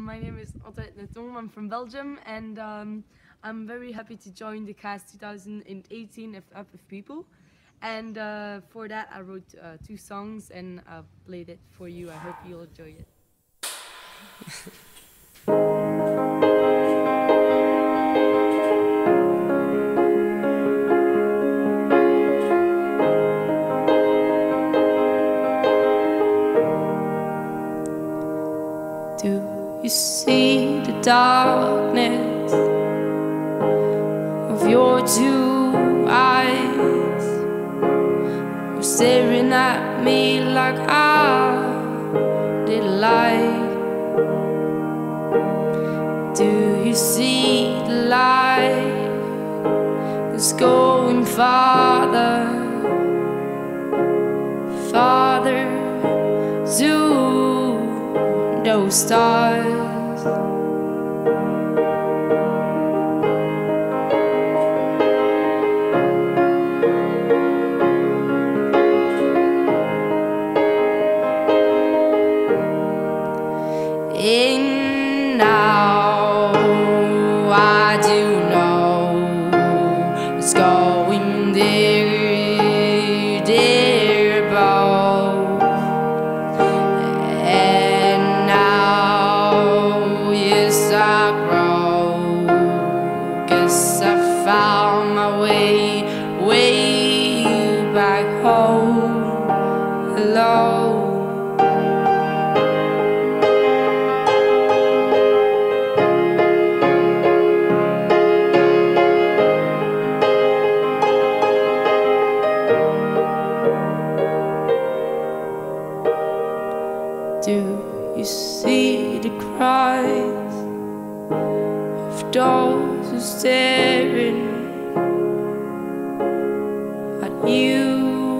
My name is Antoinette. I'm from Belgium, and I'm very happy to join the cast 2018 of Up with People. And for that, I wrote 2 songs, and I played it for you. I hope you'll enjoy it. Do you see the darkness of your 2 eyes? You're staring at me like I did light. Do you see the light that's going farther, farther to those stars? And now I do know it's going there, there above. And now, yes, I grow. Guess I found my way, way back home. Hello. Do you see the cries of those who staring at you,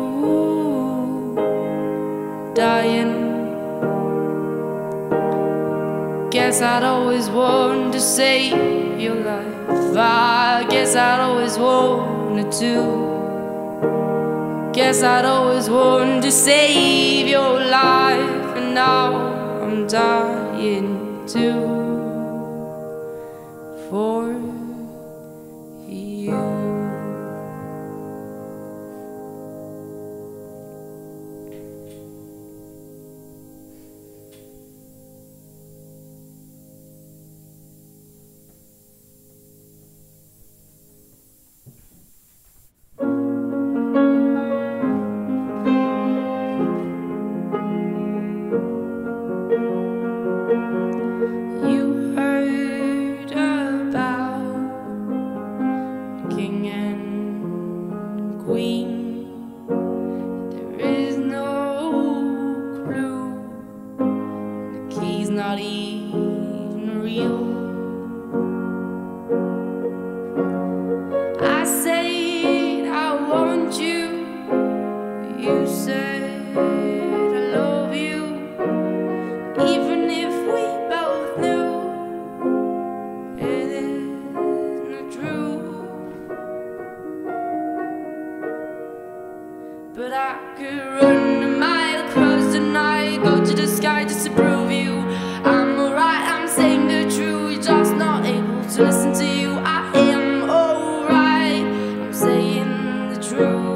dying? Guess I'd always want to save your life. I guess I'd always wanted to. Guess I'd always want to save your life, and now I'm dying too for you. You heard about the king and queen. There is no clue. The key's not even real. I said I want you. You said I love you. Even if we both knew it isn't true, but I could run a mile across the night, go to the sky just to prove you I'm alright. I'm saying the truth, you're just not able to listen to you. I am alright, I'm saying the truth.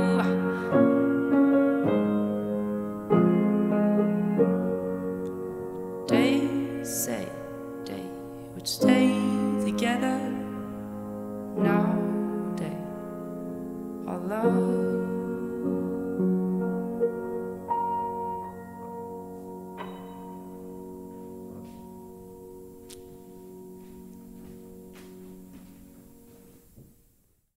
They say they would stay together.